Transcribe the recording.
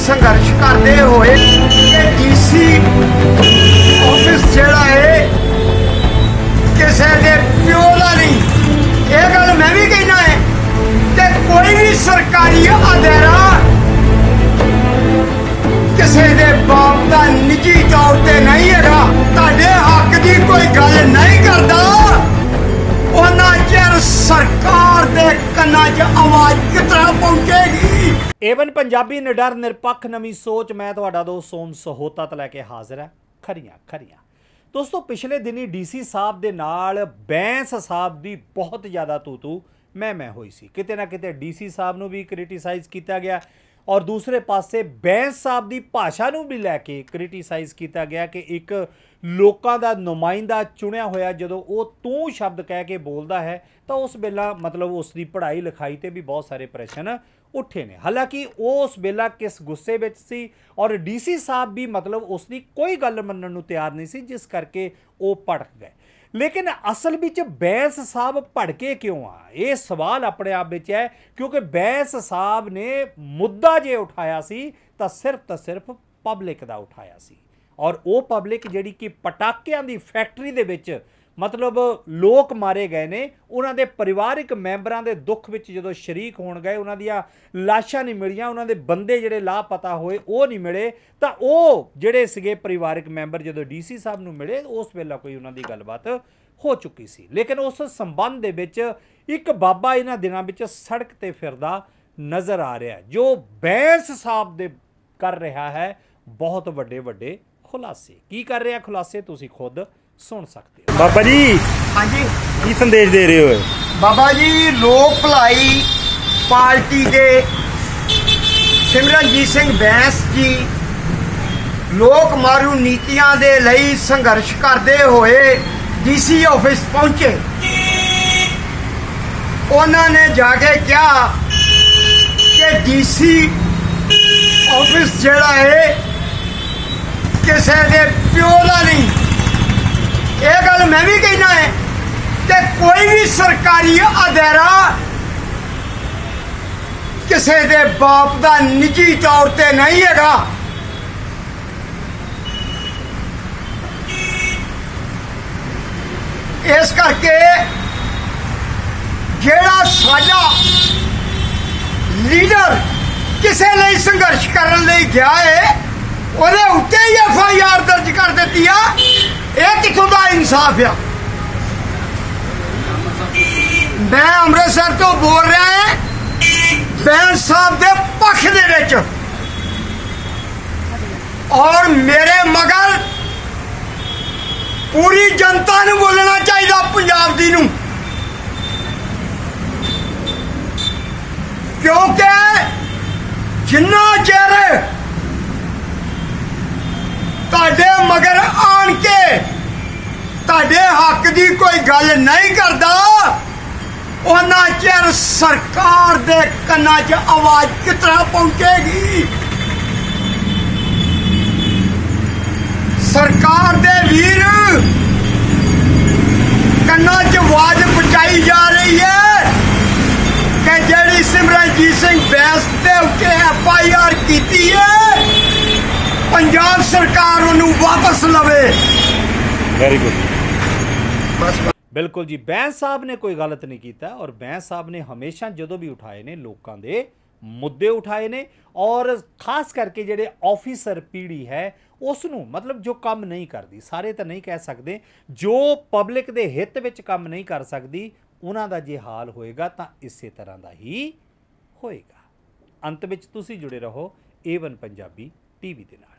संघर्ष करते हुए डीसी ऑफिस जिहड़ा है किसी के प्यो का नहीं, यह गल मैं भी कहना है कि कोई भी सरकारी अदारा किसी के बाप का निजी तौर पर नहीं है, तुहाडे हक की कोई गल नहीं करता, उन्ना चिर सरकार दे कन्ना च आवाज कितना पहुंचेगी। एवन पंजाबी निडर निरपक्ष नवी सोच, मैं तुहाडा दोस्त सोम सहोता लैके हाजिर है। खरियां खरियां दोस्तों, पिछले दिनी डीसी साहब दे नाल बैंस साहब दी बहुत ज़्यादा तू मैं हुई सी। किते ना किते डीसी साहब नूं भी क्रिटिसाइज़ किया गया और दूसरे पासे बैंस साहब की भाषा नूं भी लैके क्रिटिसाइज़ किया गया कि एक लोकां दा नुमाइंदा चुनिया होया जदों वो तू शब्द कह के बोलता है तो उस वेला मतलब उसकी पढ़ाई लिखाई ते भी बहुत सारे प्रश्न उठे ने। हालांकि उस वेला किस गुस्से विच सी और डीसी साहब भी मतलब उसकी कोई गल मनण नूं तैयार नहीं सी, जिस करके वो भड़क गए। लेकिन असल विच बैंस साहब भड़के क्यों आ, ये सवाल अपने आप विच है, क्योंकि बैंस साहब ने मुद्दा जे उठाया सी तो सिर्फ पब्लिक का उठाया सी और वो पब्लिक जिहड़ी कि पटाकियां दी फैक्ट्री दे विच मतलब लोग मारे गए ने, उन्होंने परिवारिक मैंबरां दे दुख विच जदों शरीक होण गए, उन्हां दियां लाशां नहीं मिलियां, उन्हां दे बंदे जिहड़े लापता होए वो नहीं मिले, तो वो जिहड़े सीगे परिवारिक मैंबर जदों डीसी साहब नूं मिले उस वेला कोई उन्हां दी गलबात हो चुकी सी। लेकिन उस संबंध दे विच एक बाबा इन्हां दिनां विच सड़क ते फिरदा नज़र आ रहा है, जो बैंस साहब दे कर रहा है बहुत वड्डे वड्डे खुलासे। की कर रहा खुलासे तुसीं खुद सुन सकते हो। बाबा जी हाँ जी, की संदेश दे रहे हो? बाबा जी लोक भलाई पार्टी के सिमरनजीत सिंह बैंस जी लोक मारू नीतियां दे लई संघर्ष करते हुए डीसी ऑफिस पहुंचे। उन्होंने जाके कहा कि डीसी ऑफिस जिहड़ा है किसी के प्यो का नहीं, यह गल मैं भी कहना है कि कोई भी सरकारी अदारा किसी के बाप का निजी तौर पर नहीं है। इस करके जेड़ा साडा लीडर किसी लिए संघर्ष करने लिए गया है ਉਹਦੇ ਉੱਤੇ ही FIR दर्ज कर दी है। यह कितों का इंसाफ है? मैं अमृतसर तो बोल रहा है बैंस साहब के पक्ष दे विच और मेरे मगर पूरी जनता नूं बोलना चाहिए पंजाब दी नूं, क्योंकि जिन्ना चेर ताडे मगर आन के ताडे हक की कोई गल नहीं करता, उन्ना चिर सरकार दे कन्ना च आवाज कितना पहुंचेगी। सरकार दे वीर कन्ना च आवाज पहुंचाई जा रही है कि जिहड़ी सिमरनजीत सिंह बैंस के उत्ते FIR की है पंजाब सरकार उन्हें वापस लवे। Very good. बिल्कुल जी, बैंस साहब ने कोई गलत नहीं किया और बैंस साहब ने हमेशा जो भी उठाए ने लोगों के मुद्दे उठाए ने और खास करके जेडे ऑफिसर पीढ़ी है उसनों मतलब जो काम नहीं करती, सारे तो नहीं कह सकते, जो पब्लिक के हित में काम नहीं कर सकती उन्हों का जे हाल होएगा तो इस तरह का ही होएगा। अंत में तुसी जुड़े रहो A1 पंजाबी टीवी के नाल।